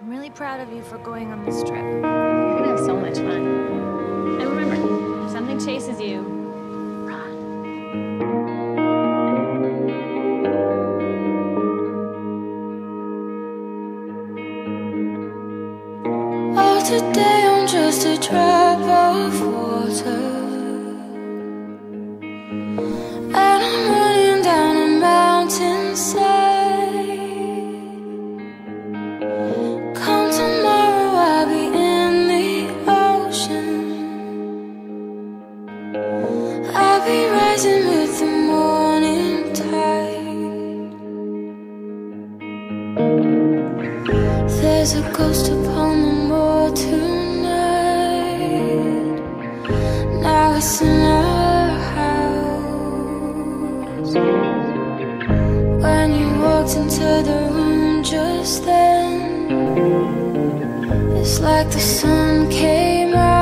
I'm really proud of you for going on this trip. You're gonna have so much fun. And remember, if something chases you, run. Oh, today I'm just a drop of water, and I'm running down a mountainside. Come tomorrow, I'll be in the ocean. I'll be rising with the morning tide. There's a ghost upon the moor tonight. Now it's in our house. When you walked into the room just then, it's like the sun came out.